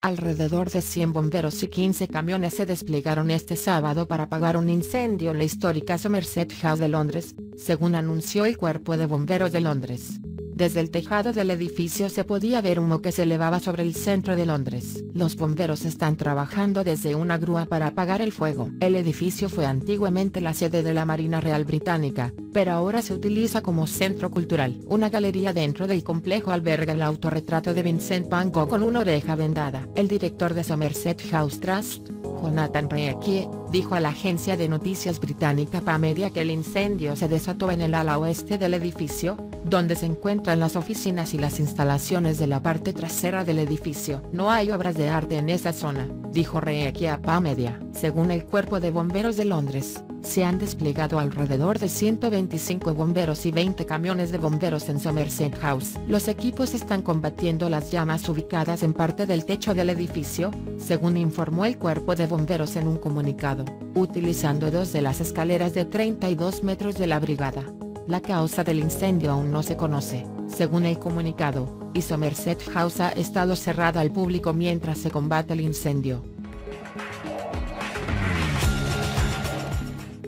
Alrededor de 100 bomberos y 15 camiones se desplegaron este sábado para apagar un incendio en la histórica Somerset House de Londres, según anunció el Cuerpo de Bomberos de Londres. Desde el tejado del edificio se podía ver humo que se elevaba sobre el centro de Londres. Los bomberos están trabajando desde una grúa para apagar el fuego. El edificio fue antiguamente la sede de la Marina Real Británica, pero ahora se utiliza como centro cultural. Una galería dentro del complejo alberga el autorretrato de Vincent Van Gogh con una oreja vendada. El director de Somerset House Trust, Jonathan Reekie, dijo a la agencia de noticias británica PAMedia que el incendio se desató en el ala oeste del edificio, donde se encuentran las oficinas y las instalaciones de la parte trasera del edificio. No hay obras de arte en esa zona, dijo Reekie a PAMedia. Según el Cuerpo de Bomberos de Londres, se han desplegado alrededor de 125 bomberos y 20 camiones de bomberos en Somerset House. Los equipos están combatiendo las llamas ubicadas en parte del techo del edificio, según informó el Cuerpo de Bomberos en un comunicado, utilizando dos de las escaleras de 32 metros de la brigada. La causa del incendio aún no se conoce, según el comunicado, y Somerset House ha estado cerrada al público mientras se combate el incendio.